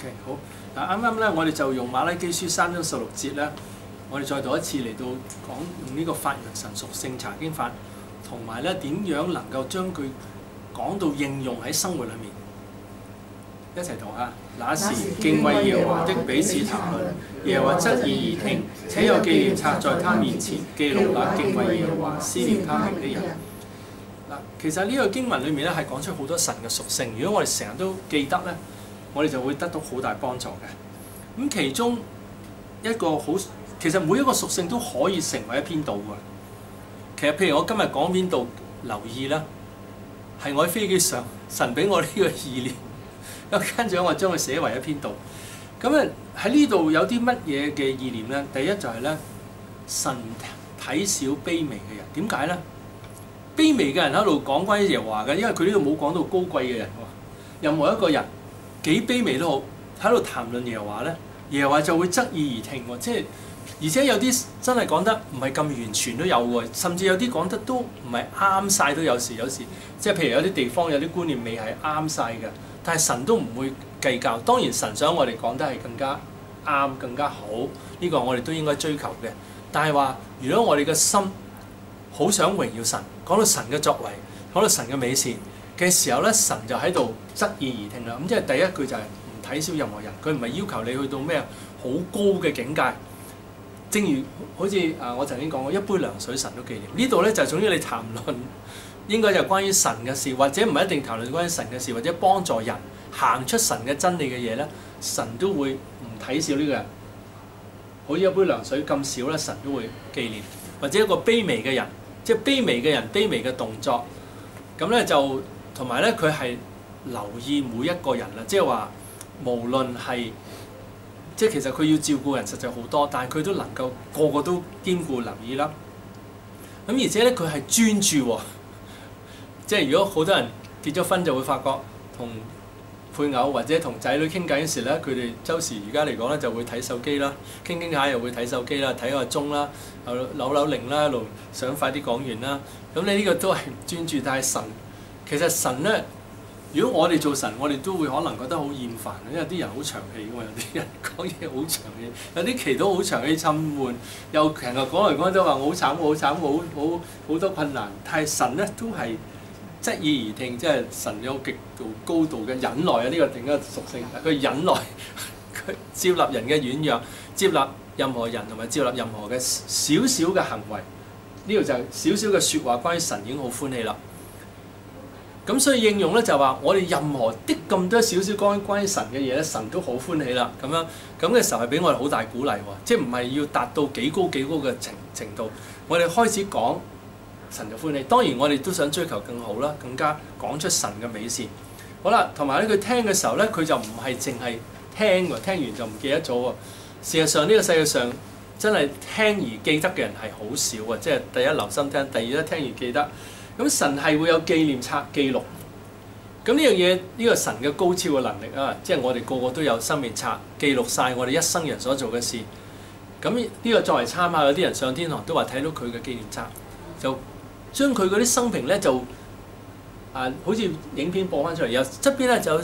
OK， 好嗱，啱啱咧，我哋就用馬拉基書3章16節咧，我哋再讀一次嚟到講用呢個發揚神屬性查經法，同埋咧點樣能夠將佢講到應用喺生活裏面，一齊讀啊！那時敬畏耶和華的彼此談論，耶和華側耳而聽，且有紀念冊在他面前記錄那敬畏耶和華、思念他名的人。嗱，其實呢個經文裏面咧係講出好多神嘅屬性，如果我哋成日都記得咧，我哋就會得到好大幫助嘅。咁其中一個好，其實每一個屬性都可以成為一篇道㗎。其實譬如我今日講邊度，留意啦，係我喺飛機上神俾我呢個意念，咁跟住我將佢寫為一篇道。咁啊喺呢度有啲乜嘢嘅意念咧？第一就係咧，神睇小卑微嘅人，點解咧？卑微嘅人喺度講關於耶和華嘅，因為佢呢度冇講到高貴嘅人喎。任何一個人幾卑微都好，喺度談論耶和華咧，耶和華就會側耳而聽喎。即係而且有啲真係講得唔係咁完全都有喎，甚至有啲講得都唔係啱晒都有時。即係譬如有啲地方有啲觀念未係啱晒嘅，但係神都唔會計較。當然神想我哋講得係更加啱、更加好，呢個我哋都應該追求嘅。但係話如果我哋嘅心好想榮耀神，講到神嘅作為，講到神嘅美善嘅時候咧，神就喺度側耳而聽啦。咁即係第一句就係唔睇小任何人，佢唔係要求你去到咩好高嘅境界。正如好似我曾經講過，一杯涼水神都紀念。呢度咧就係總之你談論應該就係關於神嘅事，或者唔係一定談論關於神嘅事，或者幫助人行出神嘅真理嘅嘢咧，神都會唔睇小呢個人。好似一杯涼水咁少咧，神都會紀念。或者一個卑微嘅人。即係卑微嘅人，卑微嘅動作，咁咧就同埋咧佢係留意每一個人啦。即係話無論係即係其實佢要照顧人實在好多，但係佢都能夠個個都兼顧留意啦。咁而且咧佢係專注喎。即係如果好多人結咗婚就會發覺同配偶或者同仔女傾偈嗰時咧，佢哋周時而家嚟講咧就會睇手機啦，傾下又會睇手機啦，睇個鐘啦，扭鈴啦，一路想快啲講完啦。咁你呢個都係唔專注，但係神其實神咧，如果我哋做神，我哋都會可能覺得好厭煩，因為啲人好長氣㗎嘛，有啲人講嘢好長氣，有啲祈禱好長氣沉悶，又成日講嚟講去都話我好慘，我好慘，好多困難。但係神咧都係側耳而聽，即係神有極度高度嘅忍耐啊！呢個另一個屬性，佢忍耐，佢接納人嘅軟弱，接納任何人同埋接納任何嘅少少嘅行為。呢度就係少少嘅説話，關於神已經好歡喜啦。咁所以應用咧就話，我哋任何啲咁多少少關於神嘅嘢咧，神都好歡喜啦。咁嘅時候係俾我哋好大鼓勵喎，即係唔係要達到幾高嘅程度，我哋開始講。神就歡喜，當然我哋都想追求更好啦，更加講出神嘅美善。好啦，同埋咧佢聽嘅時候咧，佢就唔係淨係聽喎，聽完就唔記得咗喎。事實上呢個世界上真係聽而記得嘅人係好少啊！即係第一留心聽，第二咧聽完記得。咁神係會有紀念冊記錄。咁呢樣嘢呢個神嘅高超嘅能力啊，即係我哋個個都有生命冊記錄晒我哋一生人所做嘅事。咁呢個作為參考，有啲人上天堂都話睇到佢嘅紀念冊，就將佢嗰啲生平咧就好似影片播翻出嚟，有側邊咧就有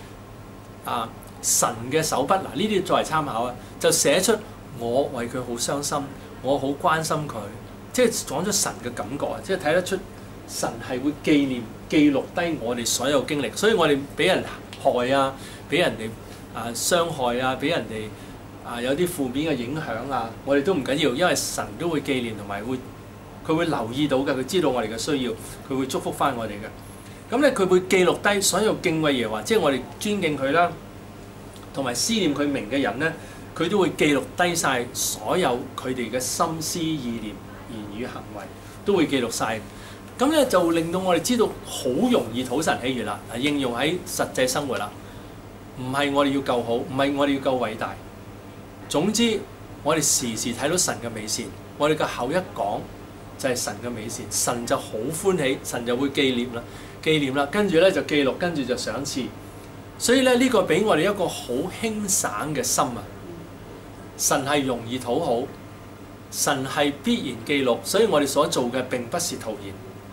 神嘅手筆，嗱呢啲作為參考啊，就寫出我為佢好傷心，我好關心佢，即係講咗神嘅感覺啊，即係睇得出神係會紀念記錄低我哋所有經歷，所以我哋俾人害啊，俾人哋傷害啊，俾人哋有啲負面嘅影響啊，我哋都唔緊要，因為神都會紀念同埋佢會留意到嘅，佢知道我哋嘅需要，佢會祝福翻我哋嘅。咁咧，佢會記錄低所有敬畏耶和華，即係我哋尊敬佢啦，同埋思念佢名嘅人咧，佢都會記錄低晒所有佢哋嘅心思意念、言語行為，都會記錄晒。咁咧就令到我哋知道好容易討神喜悅啦。應用喺實際生活啦，唔係我哋要夠好，唔係我哋要夠偉大。總之，我哋時時睇到神嘅美善，我哋嘅口一講。就係神嘅美善，神就好歡喜，神就會紀念啦，跟住咧就記錄，跟住就賞賜。所以咧呢個俾我哋一個好輕省嘅心啊！神係容易討好，神係必然記錄，所以我哋所做嘅並不是徒然。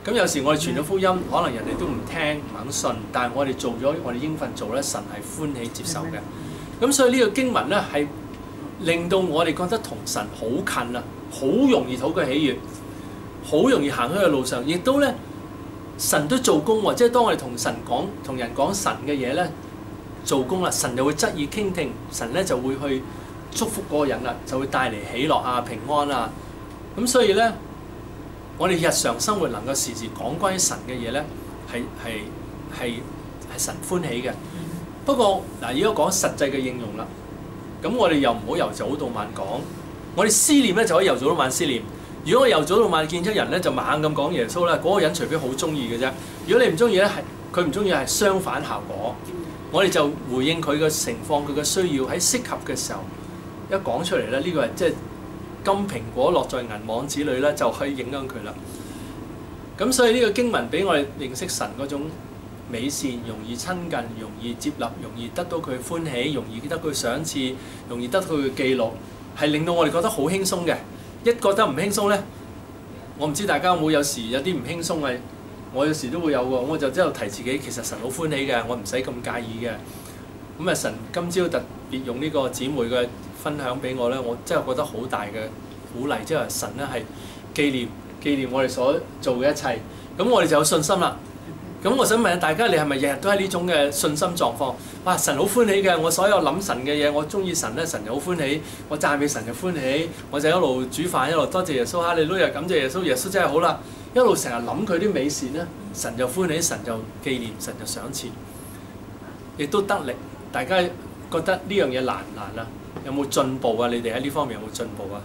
咁有時我哋傳咗福音，可能人哋都唔聽唔肯信，但係我哋做咗我哋應份做咧，神係歡喜接受嘅。咁所以呢個經文咧係令到我哋覺得同神好近啊，好容易討佢喜悅，好容易行喺個路上，亦都咧神都做工喎。即係當我哋同人講神嘅嘢咧，做工啦，神就會側耳傾聽，神咧就會去祝福嗰個人啦，就會帶嚟喜樂啊、平安啊。咁所以咧，我哋日常生活能夠時時講關於神嘅嘢咧，係神歡喜嘅。不過嗱，而家講實際嘅應用啦，咁我哋又唔好由早到晚講。我哋思念咧就可以由早到晚思念。如果我由早到晚見出人咧就猛咁講耶穌咧，嗰個人除非好中意嘅啫。如果你唔中意咧，佢唔中意係相反效果。我哋就回應佢嘅情況，佢嘅需要，喺適合嘅時候一講出嚟咧，呢個係即係金蘋果落在銀網子裏咧，就可以影響佢啦。咁所以呢個經文俾我哋認識神嗰種美善，容易親近，容易接納，容易得到佢歡喜，容易得到佢賞賜，容易得到佢記錄，係令到我哋覺得好輕鬆嘅。一覺得唔輕鬆咧，我唔知大家有冇有時有啲唔輕鬆嘅，我有時都會有喎。我就之後提自己，其實神好歡喜嘅，我唔使咁介意嘅。咁啊，神今朝特別用呢個姊妹嘅分享俾我咧，我真係覺得好大嘅鼓勵，即係神咧係紀念我哋所做嘅一切，咁我哋就有信心啦。咁我想問下大家，你係咪日日都喺呢種嘅信心狀況？哇！神好歡喜嘅，我所有諗神嘅嘢，我中意神咧，神就好歡喜；我讚美神就歡喜，我就一路煮飯，一路多謝耶穌，哈利路亞，感謝耶穌，耶穌真係好啦。一路成日諗佢啲美善咧，神就歡喜，神就紀念，神就賞賜，亦都得力。大家覺得呢樣嘢難唔難啊？有冇進步啊？你哋喺呢方面有冇進步啊？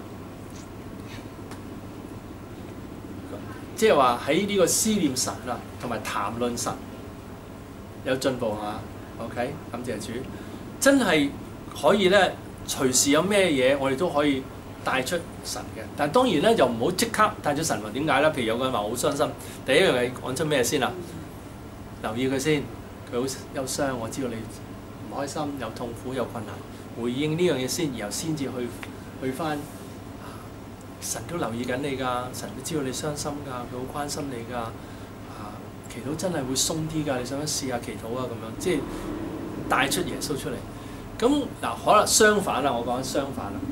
即係話喺呢個思念神啊，同埋談論神有進步嚇。OK， 感謝主，真係可以咧，隨時有咩嘢我哋都可以帶出神嘅。但係當然咧，又唔好即刻帶出神喎。點解咧？譬如有個人話好傷心，第一樣嘢講出咩先啊？留意佢先，佢好憂傷，我知道你唔開心、有痛苦、有困難，回應呢樣嘢先，然後先至去翻。神都留意緊你㗎，神都知道你傷心㗎，佢好關心你㗎。祈禱真係會鬆啲㗎，你想唔想試下祈禱啊？咁樣即係帶出耶穌出嚟。咁嗱，可能相反啦，我講緊相反啦。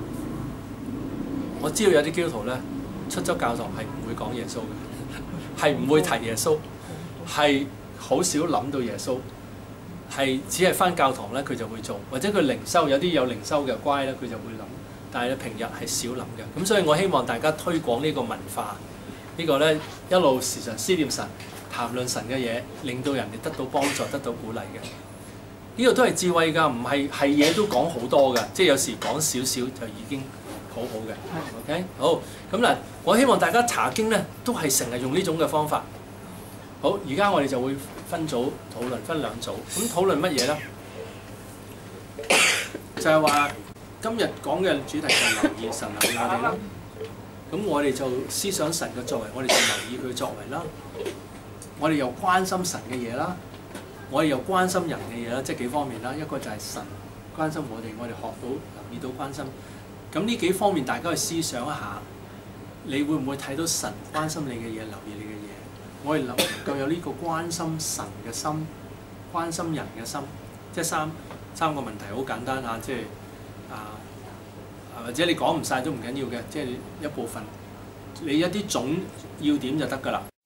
我知道有啲基督徒咧，出咗教堂係唔會講耶穌嘅，係唔會提耶穌，係好少諗到耶穌，係只係返教堂咧佢就會做，或者佢靈修有啲有靈修嘅乖咧，佢就會諗。但係咧平日係少諗嘅，咁所以我希望大家推廣呢個文化，呢個咧一路時常思念神、談論神嘅嘢，令到人哋得到幫助、得到鼓勵嘅。呢個都係智慧㗎，唔係嘢都講好多㗎，即係有時講少少就已經好好嘅。OK， 好咁嗱，我希望大家查經咧都係成日用呢種嘅方法。好，而家我哋就會分組討論，分兩組。咁討論乜嘢咧？就係話。今日講嘅主題就係留意神留意我哋啦，咁我哋就思想神嘅作為，我哋就留意佢作為啦。我哋又關心神嘅嘢啦，我哋又關心人嘅嘢啦，即係幾方面啦。一個就係神關心我哋，我哋學到留意到關心。咁呢幾方面大家去思想一下，你會唔會睇到神關心你嘅嘢，留意你嘅嘢？我哋能夠有呢個關心神嘅心，關心人嘅心，即係三個問題好簡單嚇，即係。或者你講唔晒都唔緊要嘅，即係一部分，你一啲總要點就得㗎啦。